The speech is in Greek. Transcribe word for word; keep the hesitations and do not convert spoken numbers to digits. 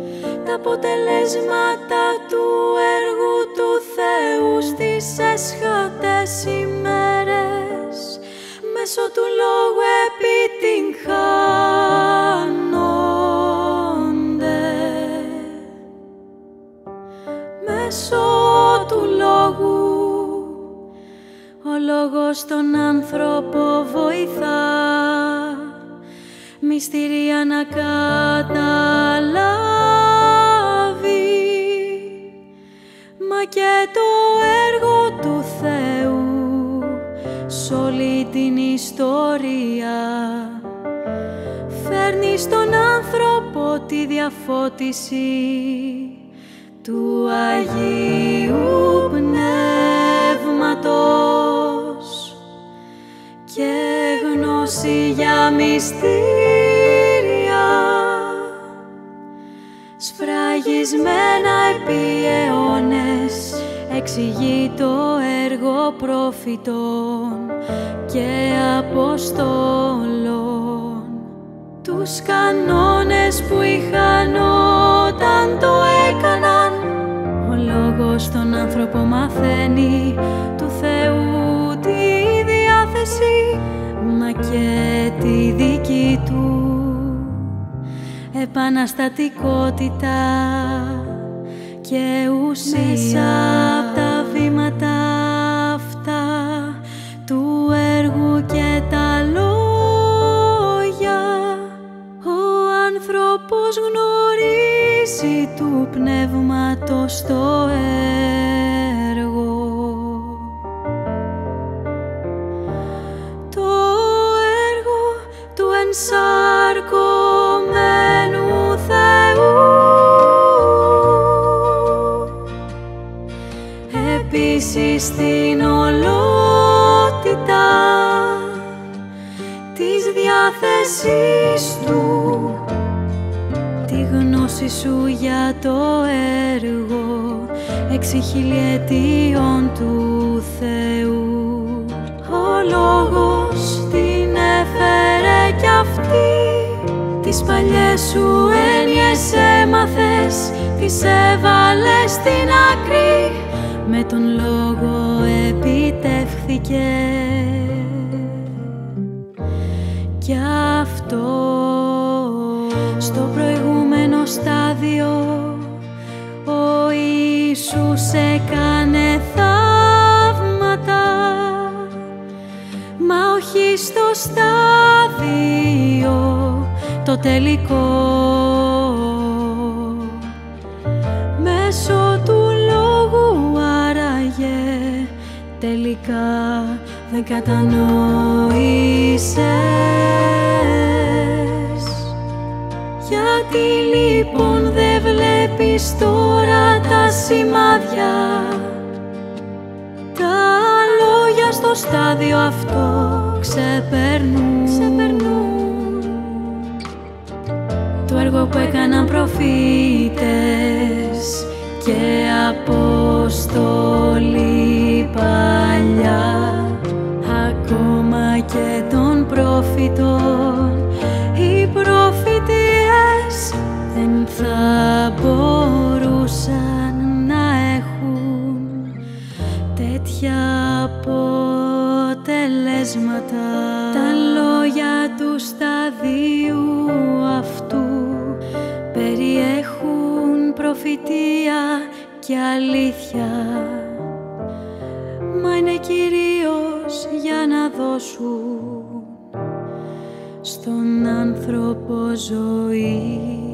τα αποτελέσματα του έργου του Θεού στις έσχατες ημέρες μέσω του λόγου επιτυγχάνονται. Μέσω του λόγου ο λόγος τον άνθρωπο βοηθά μυστήρια να καταλάβει, μα και το έργο του Θεού σ' όλη την ιστορία φέρνει στον άνθρωπο τη διαφώτιση του Αγίου Πνεύματος και γνώση για μυστήρια σφραγισμένα επί αιώνες εξηγεί το έργο προφητών και αποστόλων, τους κανόνες που είχαν όταν το έκαναν. Ο λόγος τον άνθρωπο μαθαίνει του Θεού τη διάθεση, μα και τη δική του επαναστατικότητα και ουσία. Μέσα απ' τα βήματα αυτά του έργου και τα λόγια ο άνθρωπος γνωρίζει του πνεύματος το έργο. Το έργο του ενσαρκωμένου Θεού επίσης στην ολότητα της διάθεσης του, τη γνώση σου για το έργο έξι χιλιετιών του Θεού. Ο λόγος την έφερε κι αυτή, τις παλιές σου έννοιες έμαθες, τις έβαλες στην άκρη, με τον λόγο επιτεύχθηκε. Κι αυτό στο προηγούμενο στάδιο ο Ιησούς έκανε θαύματα, μα όχι στο στάδιο το τελικό. Μέσω του λόγου άραγε τελικά δεν κατανόησες. Γιατί λοιπόν δεν βλέπεις τώρα τα σημάδια, τα λόγια στο στάδιο αυτό ξεπερνούν, ξεπερνούν το έργο που έκαναν προφήτες και Απόστολοι παλιά, ακόμα και των προφητών. Οι προφητείες δεν θα μπορούσαν να έχουν τέτοια αποτελέσματα. Τα λόγια του σταδίου αυτού περιέχουν προφητεία και αλήθεια, μα είναι κυρίως για να δώσουν στον άνθρωπο ζωή.